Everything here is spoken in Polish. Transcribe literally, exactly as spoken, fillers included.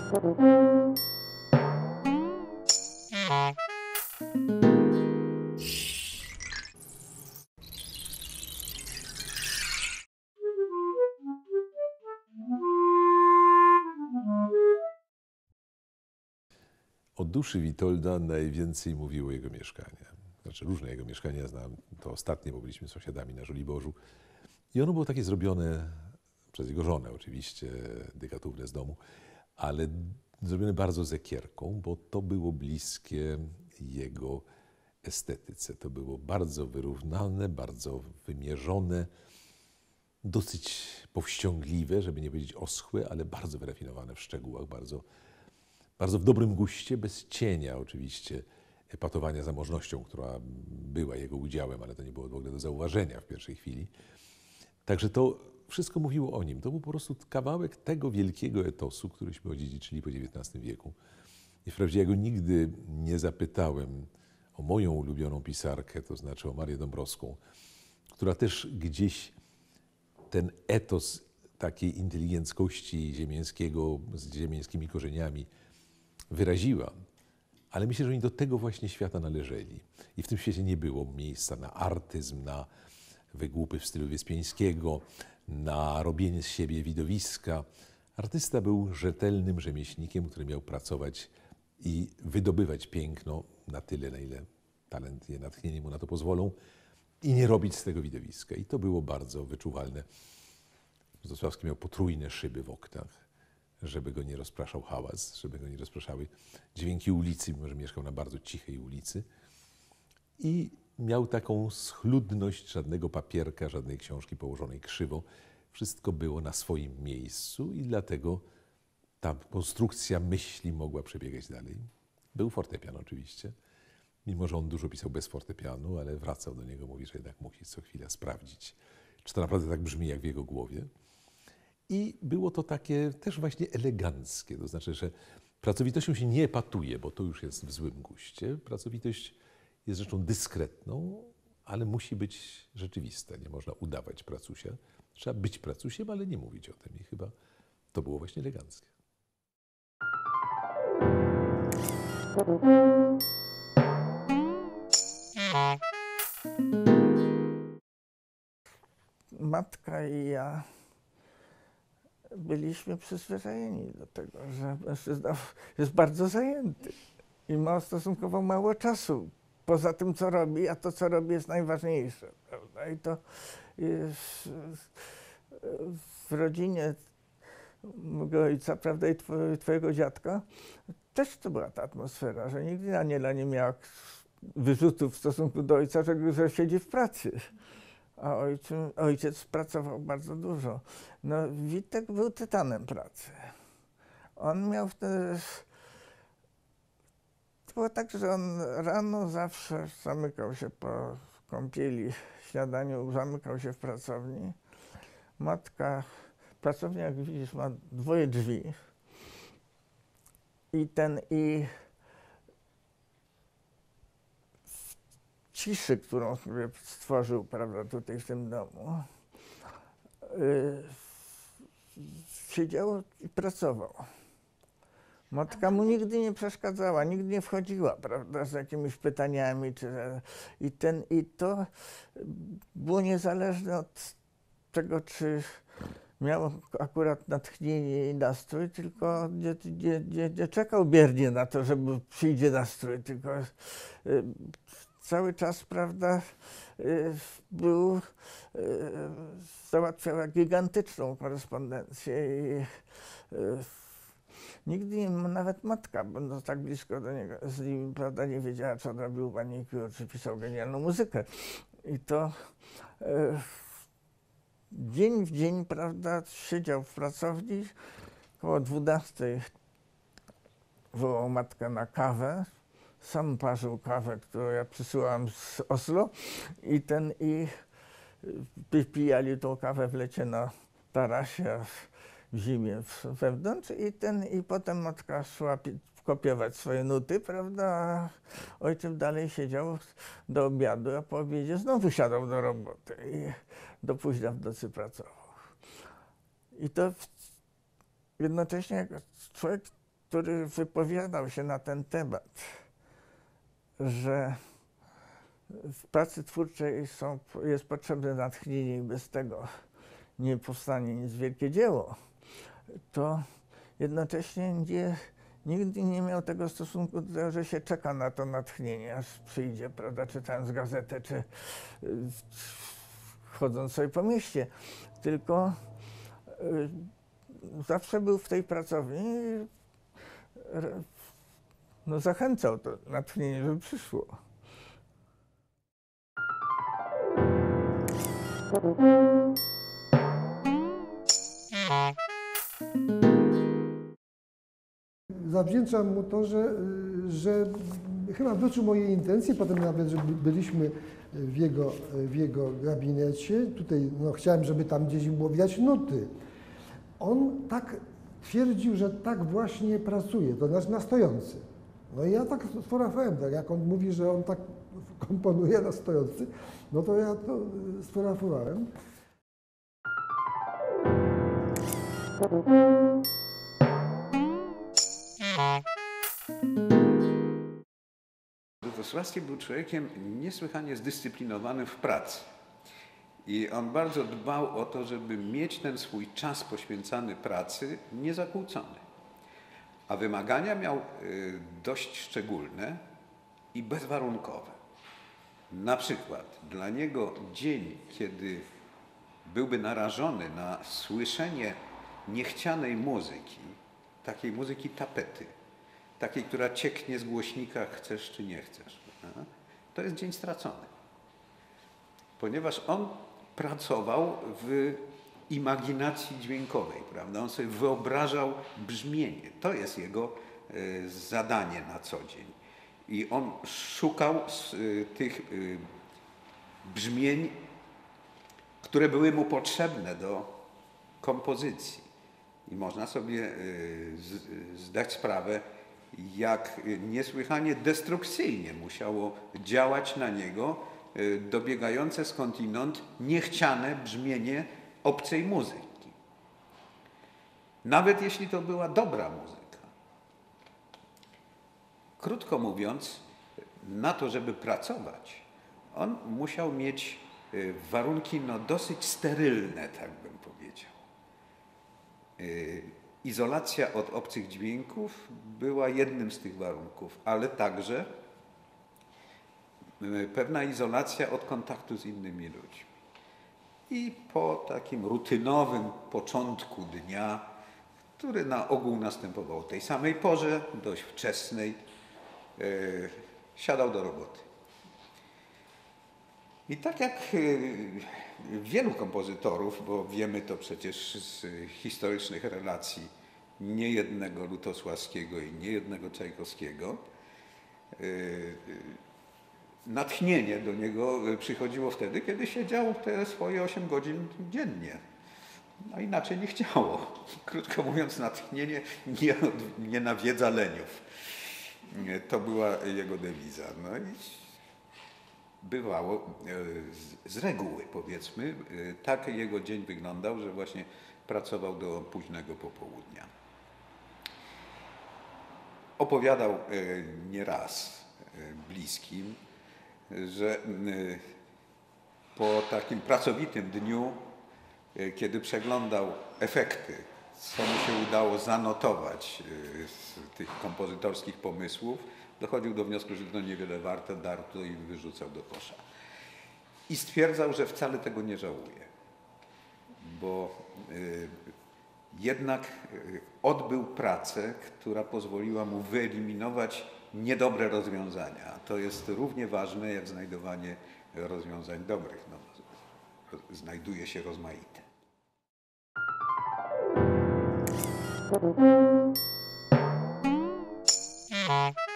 O duszy Witolda najwięcej mówiło jego mieszkanie. Znaczy różne jego mieszkania znam. To ostatnie, bo byliśmy sąsiadami na Żoliborzu. I ono było takie zrobione przez jego żonę oczywiście, dekatówne z domu, ale zrobione bardzo z ekierką, bo to było bliskie jego estetyce. To było bardzo wyrównane, bardzo wymierzone, dosyć powściągliwe, żeby nie powiedzieć oschłe, ale bardzo wyrafinowane w szczegółach, bardzo Bardzo w dobrym guście, bez cienia oczywiście epatowania zamożnością, która była jego udziałem, ale to nie było w ogóle do zauważenia w pierwszej chwili. Także to wszystko mówiło o nim. To był po prostu kawałek tego wielkiego etosu, któryśmy odziedziczyli po dziewiętnastym wieku. I wprawdzie ja go nigdy nie zapytałem o moją ulubioną pisarkę, to znaczy o Marię Dąbrowską, która też gdzieś ten etos takiej inteligenckości ziemiańskiego z ziemiańskimi korzeniami wyraziła, ale myślę, że oni do tego właśnie świata należeli. I w tym świecie nie było miejsca na artyzm, na wygłupy w stylu Wyspiańskiego, na robienie z siebie widowiska. Artysta był rzetelnym rzemieślnikiem, który miał pracować i wydobywać piękno na tyle, na ile talent i natchnienie mu na to pozwolą i nie robić z tego widowiska. I to było bardzo wyczuwalne. Zostawski miał potrójne szyby w oknach, żeby go nie rozpraszał hałas, żeby go nie rozpraszały dźwięki ulicy, mimo że mieszkał na bardzo cichej ulicy. I miał taką schludność, żadnego papierka, żadnej książki położonej krzywo. Wszystko było na swoim miejscu i dlatego ta konstrukcja myśli mogła przebiegać dalej. Był fortepian oczywiście, mimo że on dużo pisał bez fortepianu, ale wracał do niego, mówi, że jednak musi co chwilę sprawdzić, czy to naprawdę tak brzmi jak w jego głowie. I było to takie też właśnie eleganckie, to znaczy, że pracowitością się nie epatuje, bo to już jest w złym guście. Pracowitość jest rzeczą dyskretną, ale musi być rzeczywista. Nie można udawać pracusia. Trzeba być pracusiem, ale nie mówić o tym. I chyba to było właśnie eleganckie. Matka i ja byliśmy przyzwyczajeni do tego, że mężczyzna jest bardzo zajęty i ma stosunkowo mało czasu poza tym, co robi, a to, co robi, jest najważniejsze, prawda? I to jest w rodzinie mojego ojca, prawda, i twojego dziadka też to była ta atmosfera, że nigdy Aniela nie miała wyrzutów w stosunku do ojca, że, że siedzi w pracy. A ojciec, ojciec pracował bardzo dużo. No, Witek był tytanem pracy. On miał wtedy... To było tak, że on rano zawsze zamykał się po kąpieli, śniadaniu, zamykał się w pracowni. Matka, pracownia, jak widzisz, ma dwoje drzwi. I ten, i ciszy, którą sobie stworzył, prawda, tutaj w tym domu, yy, siedział i pracował. Matka mu nigdy nie przeszkadzała, nigdy nie wchodziła, prawda, z jakimiś pytaniami, czy, i, ten, i to było niezależne od tego, czy miał akurat natchnienie i nastrój, tylko nie, nie, nie, nie czekał biernie na to, żeby przyjdzie nastrój, tylko yy, cały czas, prawda, był, załatwiał gigantyczną korespondencję i nigdy nie, nawet matka, będąc tak blisko do niego, z nim, prawda, nie wiedziała, czy on robił manikur, czy pisał genialną muzykę. I to dzień w dzień, prawda, siedział w pracowni, koło dwunastej wołał matkę na kawę. Sam parzył kawę, którą ja przysyłałam z Oslo i ten i pijali tą kawę w lecie na tarasie, w zimie wewnątrz i ten i potem matka szła kopiować swoje nuty, prawda, a ojciec dalej siedział do obiadu, a po obiedzie znowu siadał do roboty i do późna w nocy pracował. I to jednocześnie jak człowiek który wypowiadał się na ten temat, że w pracy twórczej są, jest potrzebne natchnienie i bez tego nie powstanie nic wielkie dzieło, to jednocześnie nie, nigdy nie miał tego stosunku do tego, że się czeka na to natchnienie, aż przyjdzie, prawda, czytając gazetę, czy y, chodząc sobie po mieście, tylko y, zawsze był w tej pracowni i y, no, zachęcał to natchnienie, żeby przyszło. Zawdzięczam mu to, że, że chyba wyczuł moje intencje, potem nawet, że byliśmy w jego, w jego gabinecie. Tutaj no, chciałem, żeby tam gdzieś było widać nuty. On tak twierdził, że tak właśnie pracuje, to znaczy na stojący. No i ja tak sforafałem, tak jak on mówi, że on tak komponuje na stojący, no to ja to sforafowałem. Lutosławski był człowiekiem niesłychanie zdyscyplinowanym w pracy. I on bardzo dbał o to, żeby mieć ten swój czas poświęcany pracy niezakłócony. A wymagania miał dość szczególne i bezwarunkowe. Na przykład dla niego dzień, kiedy byłby narażony na słyszenie niechcianej muzyki, takiej muzyki tapety, takiej, która cieknie z głośnika, chcesz czy nie chcesz, to jest dzień stracony. Ponieważ on pracował w imaginacji dźwiękowej, prawda? On sobie wyobrażał brzmienie. To jest jego y, zadanie na co dzień. I on szukał y, tych y, brzmień, które były mu potrzebne do kompozycji. I można sobie y, z, zdać sprawę, jak niesłychanie destrukcyjnie musiało działać na niego dobiegające skądinąd niechciane brzmienie obcej muzyki. Nawet jeśli to była dobra muzyka. Krótko mówiąc, na to, żeby pracować, on musiał mieć warunki no, dosyć sterylne, tak bym powiedział. Izolacja od obcych dźwięków była jednym z tych warunków, ale także pewna izolacja od kontaktu z innymi ludźmi. I po takim rutynowym początku dnia, który na ogół następował o tej samej porze, dość wczesnej, yy, siadał do roboty. I tak jak wielu kompozytorów, bo wiemy to przecież z historycznych relacji niejednego Lutosławskiego i niejednego Czajkowskiego, natchnienie do niego przychodziło wtedy, kiedy siedział te swoje osiem godzin dziennie. A inaczej nie chciało. Krótko mówiąc, natchnienie nie, nie nawiedza leniów. To była jego dewiza. No i bywało, z reguły powiedzmy, tak jego dzień wyglądał, że właśnie pracował do późnego popołudnia. Opowiadał nieraz bliskim, że po takim pracowitym dniu, kiedy przeglądał efekty, co mu się udało zanotować z tych kompozytorskich pomysłów, dochodził do wniosku, że to niewiele warte, darł to i wyrzucał do kosza. I stwierdzał, że wcale tego nie żałuje, bo y, jednak y, odbył pracę, która pozwoliła mu wyeliminować niedobre rozwiązania. A to jest równie ważne, jak znajdowanie rozwiązań dobrych. No, znajduje się rozmaite. Thank you.